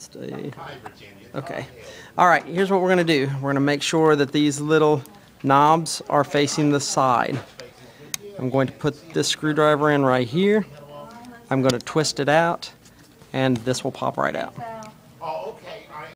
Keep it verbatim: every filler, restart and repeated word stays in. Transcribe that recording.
Stay. Okay. All right, here's what we're going to do. We're going to make sure that these little knobs are facing the side. I'm going to put this screwdriver in right here. I'm going to twist it out, and this will pop right out.